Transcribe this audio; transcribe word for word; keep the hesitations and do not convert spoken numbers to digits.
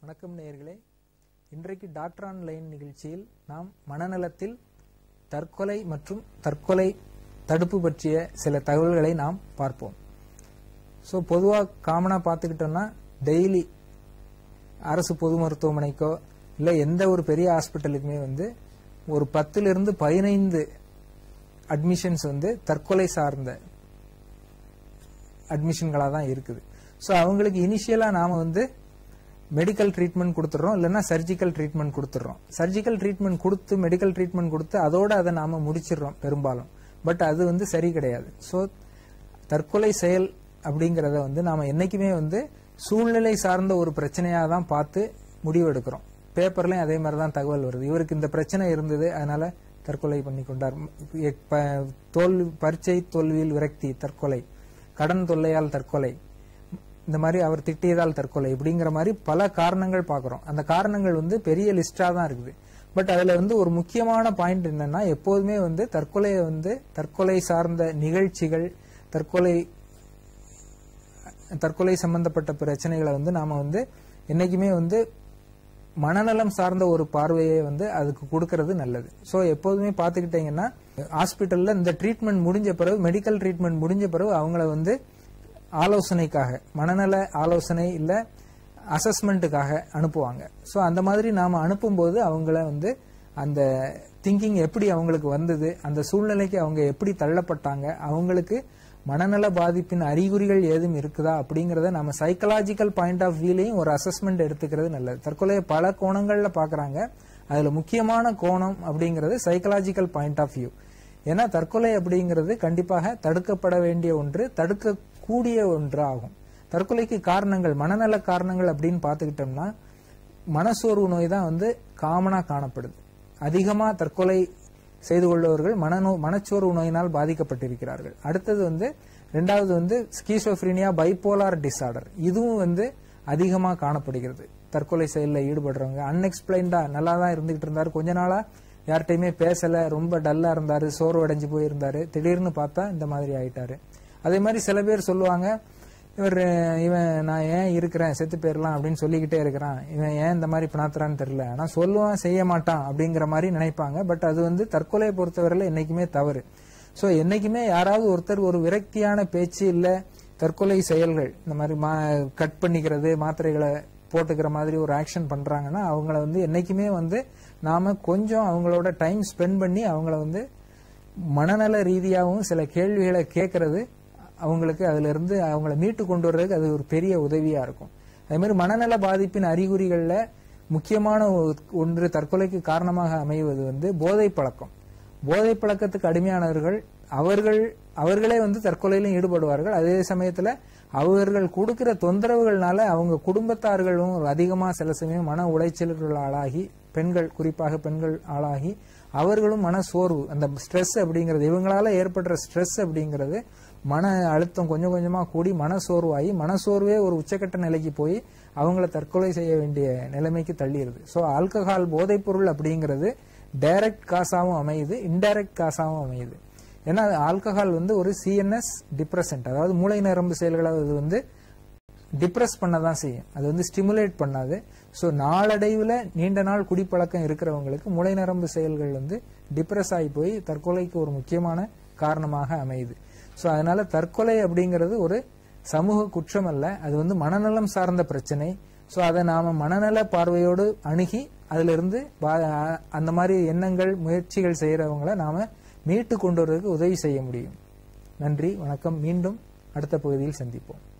வணக்கம் நேயர்களே. இன்றைக்கு டாக்டர் ஆன்லைன் நிகழ்ச்சியில் நாம் மனநலத்தில் தற்கொலை மற்றும் தற்கொலை தடுப்பு பற்றிய சில தகவல்களை நாம் பார்ப்போம். ஸோ பொதுவாக காமனாக பார்த்துக்கிட்டோம்னா டெய்லி அரசு பொது மருத்துவமனைக்கோ இல்லை எந்த ஒரு பெரிய ஹாஸ்பிட்டலுக்குமே வந்து ஒரு பத்திலிருந்து பதினைந்து அட்மிஷன்ஸ் வந்து தற்கொலை சார்ந்த அட்மிஷன்களாக தான் இருக்குது. ஸோ அவங்களுக்கு இனிஷியலாக நாம் வந்து மெடிக்கல் ட்ரீட்மெண்ட் கொடுத்துட்றோம், இல்லைன்னா சர்ஜிக்கல் ட்ரீட்மெண்ட் கொடுத்துட்றோம். சர்ஜிக்கல் ட்ரீட்மெண்ட் கொடுத்து மெடிக்கல் ட்ரீட்மெண்ட் கொடுத்து அதோட அதை நாம் முடிச்சிடுறோம் பெரும்பாலும். பட் அது வந்து சரி கிடையாது. ஸோ தற்கொலை செயல் அப்படிங்கிறத வந்து நாம் என்றைக்குமே வந்து சூழ்நிலை சார்ந்த ஒரு பிரச்சனையாக தான் பார்த்து முடிவெடுக்கிறோம். பேப்பர்லையும் அதே மாதிரி தான் தகவல் வருது. இவருக்கு இந்த பிரச்சனை இருந்தது, அதனால தற்கொலை பண்ணி கொண்டார். தோல்வி பரீட்சை தோல்வியில் விரக்தி தற்கொலை, கடன் தொல்லையால் தற்கொலை, இந்த மாதிரி அவர் திட்டியதால் தற்கொலை, இப்படிங்கிற மாதிரி பல காரணங்கள் பார்க்குறோம். அந்த காரணங்கள் வந்து பெரிய லிஸ்டா தான் இருக்குது. பட் அதுல வந்து ஒரு முக்கியமான பாயிண்ட் என்னன்னா, எப்போதுமே வந்து தற்கொலையை வந்து தற்கொலை சார்ந்த நிகழ்ச்சிகள், தற்கொலை தற்கொலை சம்பந்தப்பட்ட பிரச்சனைகளை வந்து நாம வந்து என்னைக்குமே வந்து மனநலம் சார்ந்த ஒரு பார்வையை வந்து அதுக்கு கொடுக்கறது நல்லது. ஸோ எப்போதுமே பார்த்துக்கிட்டீங்கன்னா ஹாஸ்பிட்டல்ல இந்த ட்ரீட்மெண்ட் முடிஞ்ச பிறகு, மெடிக்கல் ட்ரீட்மெண்ட் முடிஞ்ச பிறகு அவங்கள வந்து ஆலோசனைக்காக, மனநல ஆலோசனை இல்ல அசஸ்மெண்ட்டுக்காக அனுப்புவாங்க. ஸோ அந்த மாதிரி நாம அனுப்பும்போது அவங்கள வந்து அந்த திங்கிங் எப்படி அவங்களுக்கு வந்தது, அந்த சூழ்நிலைக்கு அவங்க எப்படி தள்ளப்பட்டாங்க, அவங்களுக்கு மனநல பாதிப்பின் அறிகுறிகள் ஏதும் இருக்குதா அப்படிங்கறத நம்ம சைக்கலாஜிக்கல் பாயிண்ட் ஆஃப் வியூலையும் ஒரு அசஸ்மெண்ட் எடுத்துக்கிறது நல்லது. தற்கொலையை பல கோணங்கள்ல பாக்குறாங்க. அதுல முக்கியமான கோணம் அப்படிங்கிறது சைக்கலாஜிக்கல் பாயிண்ட் ஆஃப் வியூ. ஏன்னா தற்கொலை அப்படிங்கிறது கண்டிப்பாக தடுக்கப்பட வேண்டிய ஒன்று, தடுக்கக்கூடிய ஒன்று ஆகும். தற்கொலைக்கு காரணங்கள், மனநல காரணங்கள் அப்படின்னு பார்த்துக்கிட்டோம்னா மனசோர்வு நோய் தான் வந்து காமனா காணப்படுது. அதிகமா தற்கொலை செய்து கொள்பவர்கள் மனநோ மனச்சோர்வு நோயினால் பாதிக்கப்பட்டிருக்கிறார்கள். அடுத்தது வந்து ரெண்டாவது வந்து ஸ்கீசோஃப்ரீனியா, பைபோலார் டிசார்டர், இதுவும் வந்து அதிகமா காணப்படுகிறது. தற்கொலை செயலில் ஈடுபடுறவங்க அன்எக்ஸ்பிளைன்டா நல்லா தான் இருந்துகிட்டு இருந்தாரு, கொஞ்ச நாளா யார்கிட்டையுமே பேசல, ரொம்ப டல்லா இருந்தாரு, சோர்வடைஞ்சு போயிருந்தாரு, திடீர்னு பார்த்தா இந்த மாதிரி ஆயிட்டாரு. அதே மாதிரி சில பேர் சொல்லுவாங்க, இவர் இவன் நான் ஏன் இருக்கிறேன், செத்து போயிடலாம் அப்படின்னு சொல்லிக்கிட்டே இருக்கிறான், இவன் ஏன் இந்த மாதிரி பிணாத்துறான்னு தெரியல, ஆனா சொல்லுவான் செய்ய மாட்டான் அப்படிங்கிற மாதிரி நினைப்பாங்க. பட் அது வந்து தற்கொலையை பொறுத்தவரையில என்னைக்குமே தவறு. ஸோ என்னைக்குமே யாராவது ஒருத்தர் ஒரு விரக்தியான பேச்சு இல்ல தற்கொலை செயல்கள், இந்த மாதிரி கட் பண்ணிக்கிறது, மாத்திரைகளை போட்டுக்கிற மாதிரி ஒரு ஆக்ஷன் பண்றாங்கன்னா அவங்கள வந்து என்னைக்குமே வந்து நாம கொஞ்சம் அவங்களோட டைம் ஸ்பெண்ட் பண்ணி அவங்கள வந்து மனநல ரீதியாகவும் சில கேள்விகளை கேட்கறது அவங்களுக்கு அதுல இருந்து அவங்கள மீட்டு கொண்டு வர்றதுக்கு அது ஒரு பெரிய உதவியா இருக்கும். அதே மாதிரி மனநல பாதிப்பின் அறிகுறிகள்ல முக்கியமான ஒன்று தற்கொலைக்கு காரணமாக அமைவது வந்து போதை பழக்கம். போதை பழக்கத்துக்கு அடிமையானவர்கள் அவர்கள் அவர்களே வந்து தற்கொலையிலும் ஈடுபடுவார்கள். அதே சமயத்துல அவர்கள் கொடுக்கிற தொந்தரவுகள்னால அவங்க குடும்பத்தார்களும் அதிகமா சில சமயம் மன உளைச்சல்கள் ஆளாகி, பெண்கள் குறிப்பாக பெண்கள் ஆளாகி அவர்களும் மன சோர்வு, அந்த ஸ்ட்ரெஸ் அப்படிங்கிறது, இவங்களால ஏற்படுற ஸ்ட்ரெஸ் அப்படிங்கிறது மன அழுத்தம் கொஞ்சம் கொஞ்சமா கூடி மனசோர்வாகி, மனசோர்வே ஒரு உச்சக்கட்ட நிலைக்கு போய் அவங்கள தற்கொலை செய்ய வேண்டிய நிலைமைக்கு தள்ளிடுது. ஸோ ஆல்கஹால், போதைப் பொருள் அப்படிங்கிறது டைரக்ட் காசாவும் அமையுது, இன்டைரக்ட் காசாவும் அமையுது. ஏன்னா ஆல்கஹால் வந்து ஒரு சிஎன்எஸ் டிப்ரெசன்ட், அதாவது மூளை நரம்பு செயல்களை அது வந்து டிப்ரெஸ் பண்ணதான் செய்யும், அது வந்து ஸ்டிமுலேட் பண்ணாது. ஸோ நாளடைவில் நீண்ட நாள் குடிப்பழக்கம் இருக்கிறவங்களுக்கு மூளை நரம்பு செயல்கள் வந்து டிப்ரெஸ் ஆகி போய் தற்கொலைக்கு ஒரு முக்கியமான காரணமாக அமையுது. ஸோ அதனால தற்கொலை அப்படிங்கிறது ஒரு சமூக குற்றம் அல்ல, அது வந்து மனநலம் சார்ந்த பிரச்சனை. ஸோ அதை நாம மனநல பார்வையோடு அணுகி அதுல இருந்து அந்த மாதிரி எண்ணங்கள், முயற்சிகள் செய்யறவங்களை நாம மீட்டு கொண்டு வருவதற்கு உதவி செய்ய முடியும். நன்றி, வணக்கம். மீண்டும் அடுத்த பகுதியில் சந்திப்போம்.